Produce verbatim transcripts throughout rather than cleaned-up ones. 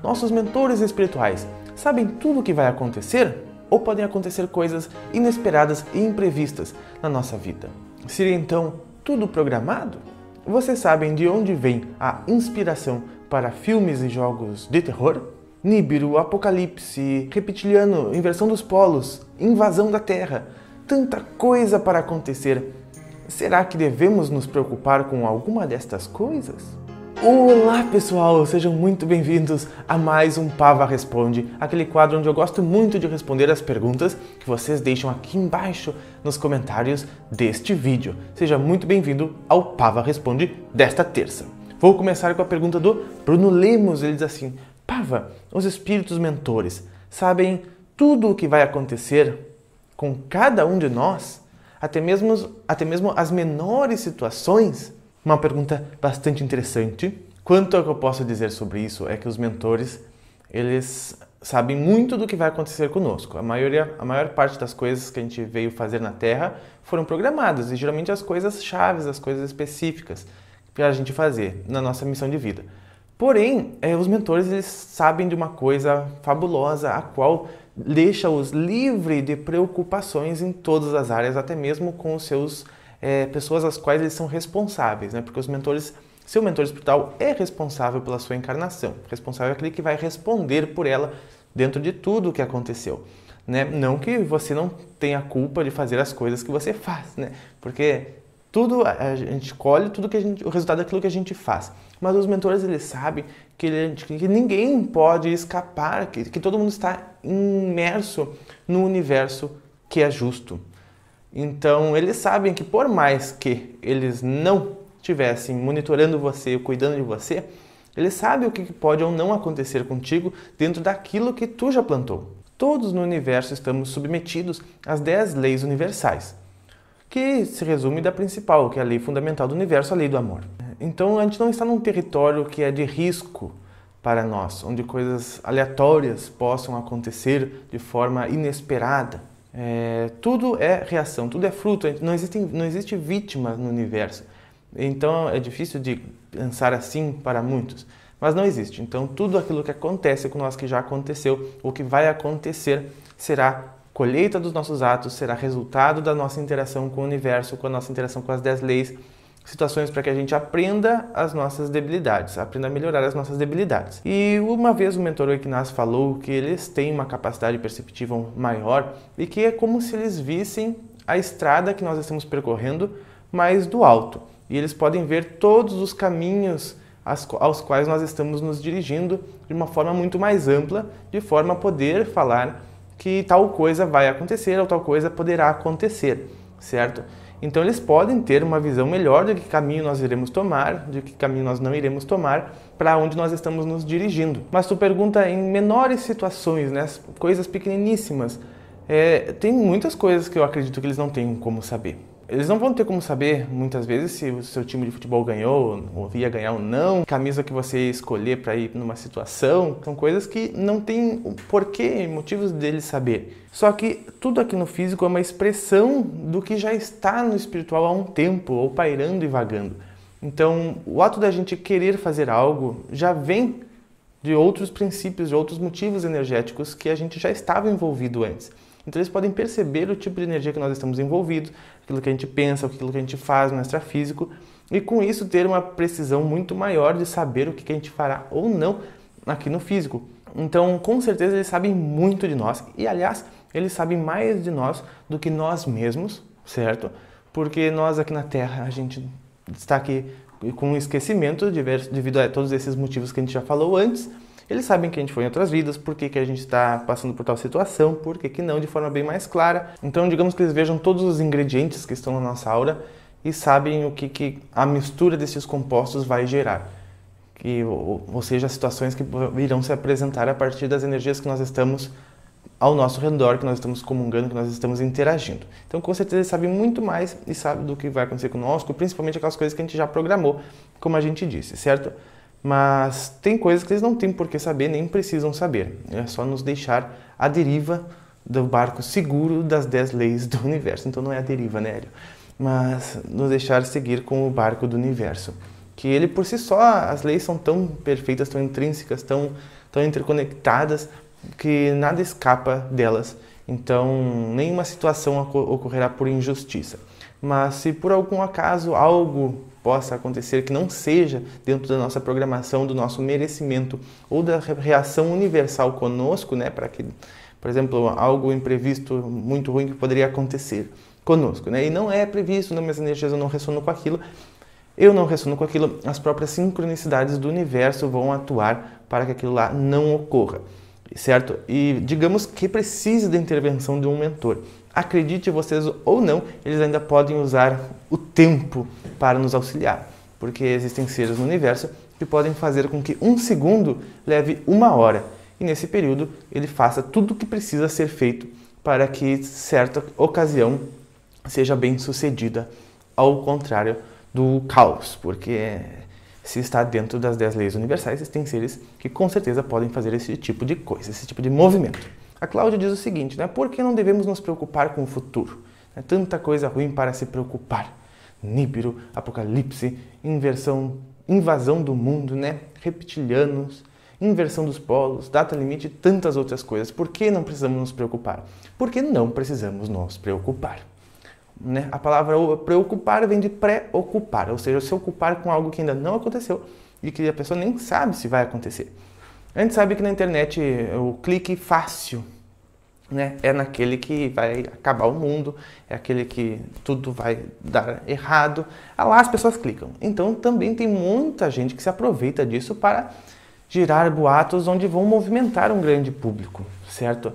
nossos mentores espirituais, sabem tudo o que vai acontecer? Ou podem acontecer coisas inesperadas e imprevistas na nossa vida? Seria então tudo programado? Vocês sabem de onde vem a inspiração para filmes e jogos de terror? Nibiru, Apocalipse, Reptiliano, Inversão dos Polos, Invasão da Terra, tanta coisa para acontecer. Será que devemos nos preocupar com alguma destas coisas? Olá pessoal, sejam muito bem-vindos a mais um Pava Responde, aquele quadro onde eu gosto muito de responder as perguntas que vocês deixam aqui embaixo nos comentários deste vídeo. Seja muito bem-vindo ao Pava Responde desta terça. Vou começar com a pergunta do Bruno Lemos. Ele diz assim: Pava, os espíritos mentores sabem tudo o que vai acontecer com cada um de nós? Até mesmo, até mesmo as menores situações? Uma pergunta bastante interessante. Quanto ao que eu posso dizer sobre isso é que os mentores, eles sabem muito do que vai acontecer conosco. A maioria, a maior parte das coisas que a gente veio fazer na Terra foram programadas, e geralmente as coisas chaves, as coisas específicas para a gente fazer na nossa missão de vida. Porém, é, os mentores, eles sabem de uma coisa fabulosa, a qual deixa-os livres de preocupações em todas as áreas, até mesmo com os seus É, pessoas às quais eles são responsáveis, né? Porque os mentores, seu mentor espiritual é responsável pela sua encarnação, responsável é aquele que vai responder por ela dentro de tudo o que aconteceu, né? Não que você não tenha culpa de fazer as coisas que você faz, né? Porque tudo a gente colhe tudo que a gente, o resultado daquilo que a gente faz. Mas os mentores, eles sabem que, ele, que ninguém pode escapar, que, que todo mundo está imerso no universo que é justo. Então, eles sabem que por mais que eles não estivessem monitorando você, cuidando de você, eles sabem o que pode ou não acontecer contigo dentro daquilo que tu já plantou. Todos no universo estamos submetidos às dez leis universais, que se resume da principal, que é a lei fundamental do universo, a lei do amor. Então, a gente não está num território que é de risco para nós, onde coisas aleatórias possam acontecer de forma inesperada. É, tudo é reação, tudo é fruto, não existe, não existe vítima no universo. Então é difícil de pensar assim para muitos, mas não existe. Então tudo aquilo que acontece com nós, que já aconteceu, ou que vai acontecer, será colheita dos nossos atos, será resultado da nossa interação com o universo, com a nossa interação com as dez leis, situações para que a gente aprenda as nossas debilidades, aprenda a melhorar as nossas debilidades. E uma vez o mentor Equinas falou que eles têm uma capacidade perceptiva maior e que é como se eles vissem a estrada que nós estamos percorrendo, mas do alto. E eles podem ver todos os caminhos aos quais nós estamos nos dirigindo de uma forma muito mais ampla, de forma a poder falar que tal coisa vai acontecer ou tal coisa poderá acontecer, certo? Então eles podem ter uma visão melhor de que caminho nós iremos tomar, de que caminho nós não iremos tomar, para onde nós estamos nos dirigindo. Mas tu pergunta em menores situações, né, coisas pequeniníssimas. É, tem muitas coisas que eu acredito que eles não têm como saber. Eles não vão ter como saber, muitas vezes, se o seu time de futebol ganhou, ou ia ganhar ou não, camisa que você escolher para ir numa situação. São coisas que não tem porquê, motivos deles saber. Só que tudo aqui no físico é uma expressão do que já está no espiritual há um tempo, ou pairando e vagando. Então, o ato da gente querer fazer algo já vem de outros princípios, de outros motivos energéticos que a gente já estava envolvido antes. Então eles podem perceber o tipo de energia que nós estamos envolvidos, aquilo que a gente pensa, aquilo que a gente faz no extrafísico, e com isso ter uma precisão muito maior de saber o que a gente fará ou não aqui no físico. Então, com certeza, eles sabem muito de nós, e aliás, eles sabem mais de nós do que nós mesmos, certo? Porque nós aqui na Terra, a gente está aqui com um esquecimento devido a todos esses motivos que a gente já falou antes. Eles sabem que a gente foi em outras vidas, por que, que a gente está passando por tal situação, por que, que não, de forma bem mais clara. Então, digamos que eles vejam todos os ingredientes que estão na nossa aura e sabem o que, que a mistura desses compostos vai gerar. Que, ou, ou seja, as situações que irão se apresentar a partir das energias que nós estamos ao nosso redor, que nós estamos comungando, que nós estamos interagindo. Então, com certeza, eles sabem muito mais e sabem do que vai acontecer conosco, principalmente aquelas coisas que a gente já programou, como a gente disse, certo? Mas tem coisas que eles não têm por que saber, nem precisam saber. É só nos deixar à deriva do barco seguro das dez leis do universo. Então não é a deriva, né, Hélio? Mas nos deixar seguir com o barco do universo. que ele por si só, as leis são tão perfeitas, tão intrínsecas, tão, tão interconectadas, que nada escapa delas. Então, nenhuma situação ocorrerá por injustiça. Mas se por algum acaso algo possa acontecer que não seja dentro da nossa programação, do nosso merecimento ou da reação universal conosco, né, para que, por exemplo, algo imprevisto muito ruim que poderia acontecer conosco, né, e não é previsto, nas minhas energias eu não ressono com aquilo, eu não ressono com aquilo, as próprias sincronicidades do universo vão atuar para que aquilo lá não ocorra, certo? E digamos que precise da intervenção de um mentor. Acredite vocês ou não, eles ainda podem usar o tempo para nos auxiliar, porque existem seres no universo que podem fazer com que um segundo leve uma hora, e nesse período ele faça tudo o que precisa ser feito para que certa ocasião seja bem sucedida, ao contrário do caos, porque se está dentro das dez leis universais, existem seres que com certeza podem fazer esse tipo de coisa, esse tipo de movimento. A Cláudia diz o seguinte, né? Por que não devemos nos preocupar com o futuro? É tanta coisa ruim para se preocupar. Nibiru, apocalipse, inversão, invasão do mundo, né? Reptilianos, inversão dos polos, data limite e tantas outras coisas. Por que não precisamos nos preocupar? Porque não precisamos nos preocupar. Né? A palavra preocupar vem de pré-ocupar, ou seja, se ocupar com algo que ainda não aconteceu e que a pessoa nem sabe se vai acontecer. A gente sabe que na internet o clique fácil, né, é naquele que vai acabar o mundo, é aquele que tudo vai dar errado. Ah, lá as pessoas clicam. Então também tem muita gente que se aproveita disso para girar boatos onde vão movimentar um grande público, certo?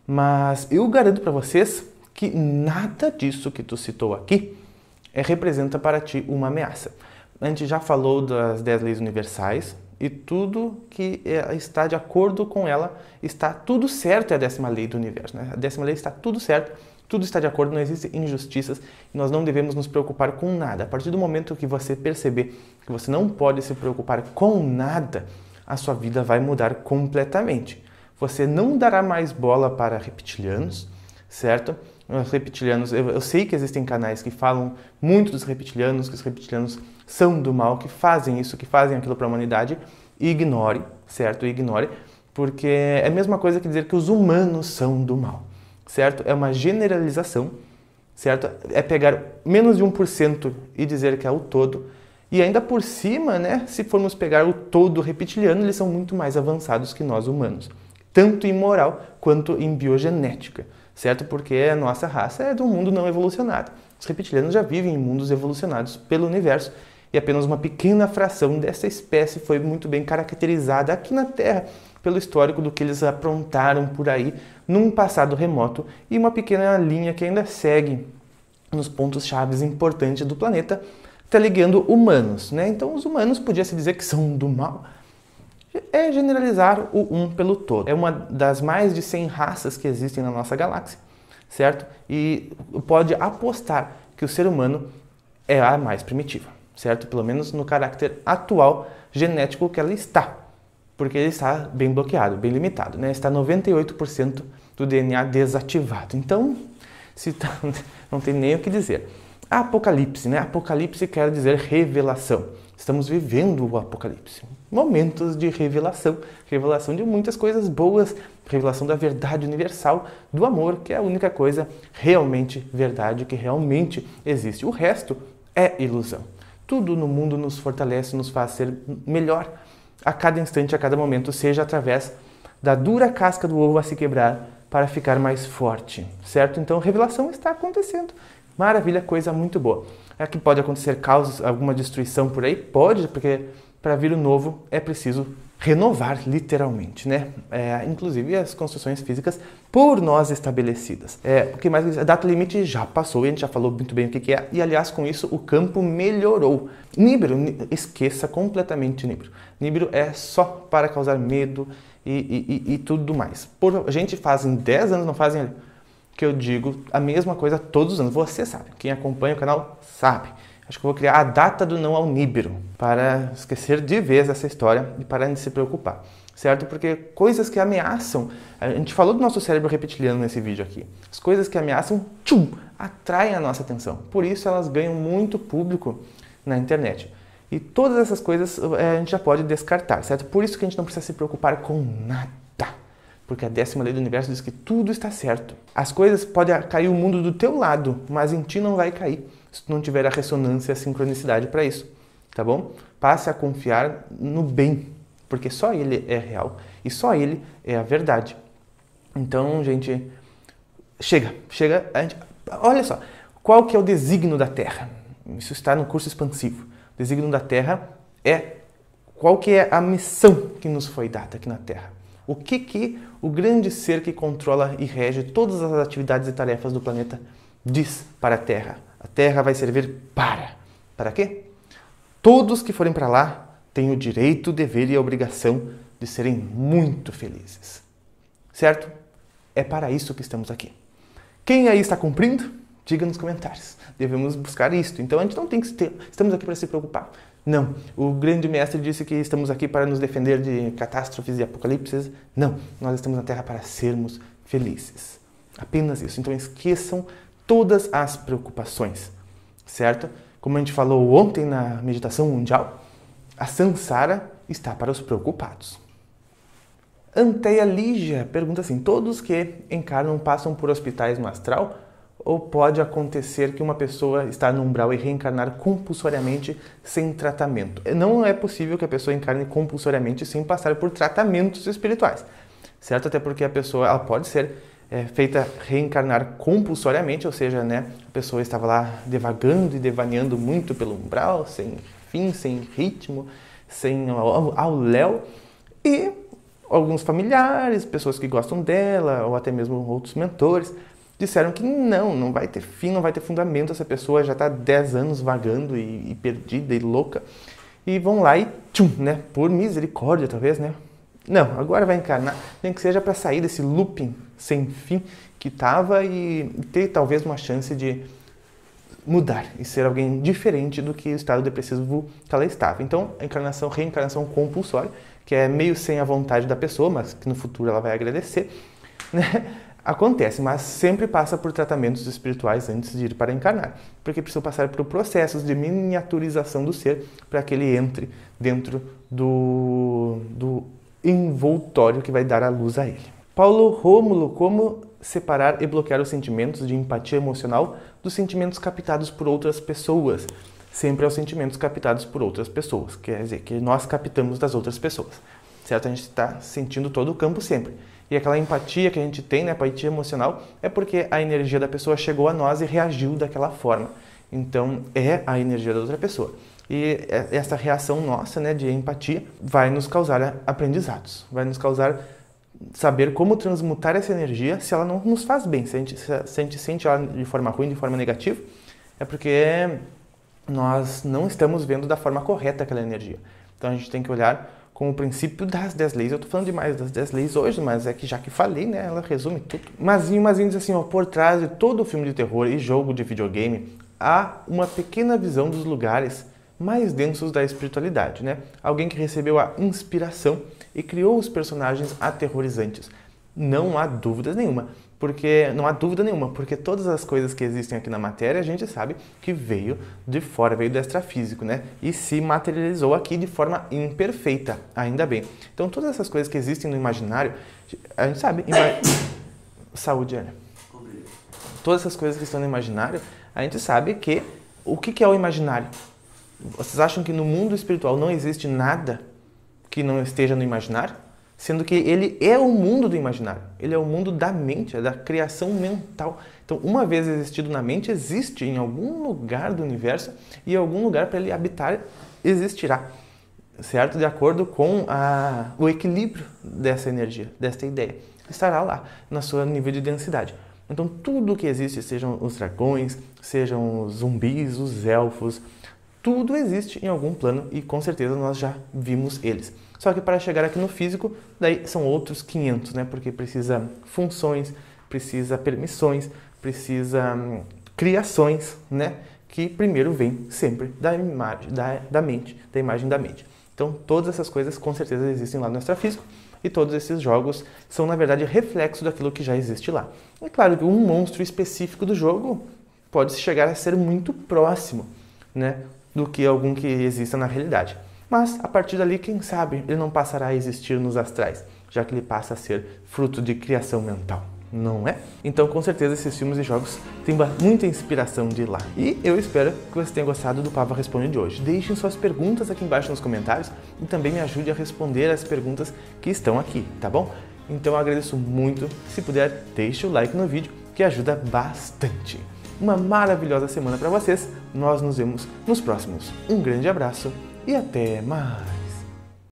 Mas eu garanto para vocês que nada disso que tu citou aqui é, representa para ti uma ameaça. A gente já falou das dez leis universais e tudo que é, está de acordo com ela está tudo certo, é a décima lei do universo. Né? A décima lei está tudo certo, tudo está de acordo, não existem injustiças e nós não devemos nos preocupar com nada. A partir do momento que você perceber que você não pode se preocupar com nada, a sua vida vai mudar completamente. Você não dará mais bola para reptilianos, certo? Os reptilianos, eu, eu sei que existem canais que falam muito dos reptilianos, que os reptilianos são do mal, que fazem isso, que fazem aquilo para a humanidade, e ignore, certo? Ignore, porque é a mesma coisa que dizer que os humanos são do mal, certo? É uma generalização, certo? É pegar menos de um por cento e dizer que é o todo, e ainda por cima, né, se formos pegar o todo reptiliano, eles são muito mais avançados que nós humanos, tanto em moral quanto em biogenética, certo? Porque a nossa raça é do mundo não evolucionado. Os reptilianos já vivem em mundos evolucionados pelo universo e apenas uma pequena fração dessa espécie foi muito bem caracterizada aqui na Terra pelo histórico do que eles aprontaram por aí num passado remoto e uma pequena linha que ainda segue nos pontos chaves importantes do planeta, está ligando humanos, né? Então os humanos podia se dizer que são do mal. É generalizar o um pelo todo. É uma das mais de cem raças que existem na nossa galáxia, certo? E pode apostar que o ser humano é a mais primitiva, certo? Pelo menos no caráter atual genético que ela está, porque ele está bem bloqueado, bem limitado, né? Está noventa e oito por cento do D N A desativado. Então, se tá, não tem nem o que dizer. Apocalipse, né? Apocalipse quer dizer revelação. Estamos vivendo o apocalipse. Momentos de revelação, revelação de muitas coisas boas, revelação da verdade universal, do amor, que é a única coisa realmente verdade, que realmente existe. O resto é ilusão. Tudo no mundo nos fortalece, nos faz ser melhor a cada instante, a cada momento, seja através da dura casca do ovo a se quebrar para ficar mais forte, certo? Então, revelação está acontecendo. Maravilha, coisa muito boa. É que pode acontecer caos, alguma destruição por aí? Pode, porque para vir o novo é preciso renovar, literalmente, né? É, inclusive as construções físicas por nós estabelecidas. É, o que mais? A data limite já passou, e a gente já falou muito bem o que é, e aliás com isso o campo melhorou. Nibiru, esqueça completamente Nibiru. Nibiru é só para causar medo e, e, e tudo mais. Por, a gente faz em dez anos, não fazem que eu digo a mesma coisa todos os anos. Você sabe, quem acompanha o canal sabe. Acho que eu vou criar a data do não ao Nibiru para esquecer de vez essa história e parar de se preocupar, certo? Porque coisas que ameaçam, a gente falou do nosso cérebro reptiliano nesse vídeo aqui, as coisas que ameaçam, tchum, atraem a nossa atenção. Por isso elas ganham muito público na internet. E todas essas coisas a gente já pode descartar, certo? Por isso que a gente não precisa se preocupar com nada. Porque a décima lei do universo diz que tudo está certo. As coisas podem cair o mundo do teu lado, mas em ti não vai cair, se tu não tiver a ressonância e a sincronicidade para isso, tá bom? Passe a confiar no bem, porque só ele é real e só ele é a verdade. Então, gente, chega, chega, a gente, olha só, qual que é o desígnio da Terra? Isso está no curso expansivo. O desígnio da Terra é qual que é a missão que nos foi dada aqui na Terra. O que que o grande ser que controla e rege todas as atividades e tarefas do planeta diz para a Terra? A Terra vai servir para... Para quê? Todos que forem para lá têm o direito, o dever e a obrigação de serem muito felizes. Certo? É para isso que estamos aqui. Quem aí está cumprindo? Diga nos comentários. Devemos buscar isto. Então a gente não tem que ter... Estamos aqui para se preocupar. Não, o grande mestre disse que estamos aqui para nos defender de catástrofes e apocalipses. Não, nós estamos na Terra para sermos felizes. Apenas isso. Então esqueçam todas as preocupações, certo? Como a gente falou ontem na meditação mundial, a Sansara está para os preocupados. Anteia Lígia pergunta assim, todos que encarnam passam por hospitais no astral? Ou pode acontecer que uma pessoa está no umbral e reencarnar compulsoriamente sem tratamento? Não é possível que a pessoa encarne compulsoriamente sem passar por tratamentos espirituais, certo? Até porque a pessoa ela pode ser é, feita reencarnar compulsoriamente, ou seja, né, a pessoa estava lá devagando e devaneando muito pelo umbral, sem fim, sem ritmo, sem ao, ao léu, e alguns familiares, pessoas que gostam dela, ou até mesmo outros mentores, disseram que não, não vai ter fim, não vai ter fundamento, essa pessoa já está há dez anos vagando e, e perdida e louca, e vão lá e tchum, né, por misericórdia talvez, né, não, agora vai encarnar, nem que seja para sair desse looping sem fim que estava e ter talvez uma chance de mudar e ser alguém diferente do que o estado depressivo que ela estava. Então, a encarnação, reencarnação compulsória, que é meio sem a vontade da pessoa, mas que no futuro ela vai agradecer, né? Acontece, mas sempre passa por tratamentos espirituais antes de ir para encarnar, porque precisa passar por processos de miniaturização do ser para que ele entre dentro do, do envoltório que vai dar a luz a ele. Paulo Rômulo, como separar e bloquear os sentimentos de empatia emocional dos sentimentos captados por outras pessoas? Sempre aos sentimentos captados por outras pessoas, quer dizer, que nós captamos das outras pessoas, certo? A gente está sentindo todo o campo sempre. E aquela empatia que a gente tem, né, empatia emocional, é porque a energia da pessoa chegou a nós e reagiu daquela forma. Então, é a energia da outra pessoa. E essa reação nossa, né, de empatia vai nos causar aprendizados, vai nos causar saber como transmutar essa energia se ela não nos faz bem. Se a gente, se a gente sente ela de forma ruim, de forma negativa, é porque nós não estamos vendo da forma correta aquela energia. Então, a gente tem que olhar com o princípio das dez leis. Eu estou falando demais das dez leis hoje, mas é que já que falei, né, ela resume tudo. Mazinho, Mazinho diz assim, ó, por trás de todo filme de terror e jogo de videogame, há uma pequena visão dos lugares mais densos da espiritualidade, né? Alguém que recebeu a inspiração e criou os personagens aterrorizantes. Não há dúvida nenhuma, porque não há dúvida nenhuma, porque todas as coisas que existem aqui na matéria, a gente sabe que veio de fora, veio do extrafísico, né? E se materializou aqui de forma imperfeita, ainda bem. Então, todas essas coisas que existem no imaginário, a gente sabe... Ima... Saúde, Ana. Todas essas coisas que estão no imaginário, a gente sabe que... O que é o imaginário? Vocês acham que no mundo espiritual não existe nada que não esteja no imaginário? Sendo que ele é o mundo do imaginário, ele é o mundo da mente, é da criação mental. Então, uma vez existido na mente, existe em algum lugar do universo e em algum lugar para ele habitar existirá, certo? De acordo com a, o equilíbrio dessa energia, desta ideia. Estará lá, no seu nível de densidade. Então, tudo que existe, sejam os dragões, sejam os zumbis, os elfos, tudo existe em algum plano e com certeza nós já vimos eles. Só que para chegar aqui no físico, daí são outros quinhentos, né? Porque precisa funções, precisa permissões, precisa hum, criações, né? Que primeiro vem sempre da imagem, da, da mente, da imagem da mente. Então, todas essas coisas com certeza existem lá no extrafísico e todos esses jogos são, na verdade, reflexo daquilo que já existe lá. É claro que um monstro específico do jogo pode chegar a ser muito próximo, né? do que algum que exista na realidade. Mas, a partir dali, quem sabe, ele não passará a existir nos astrais, já que ele passa a ser fruto de criação mental, não é? Então, com certeza, esses filmes e jogos têm muita inspiração de lá. E eu espero que você tenha gostado do Pava Responde de hoje. Deixem suas perguntas aqui embaixo nos comentários e também me ajude a responder as perguntas que estão aqui, tá bom? Então, eu agradeço muito. Se puder, deixe o like no vídeo, que ajuda bastante. Uma maravilhosa semana para vocês. Nós nos vemos nos próximos. Um grande abraço e até mais!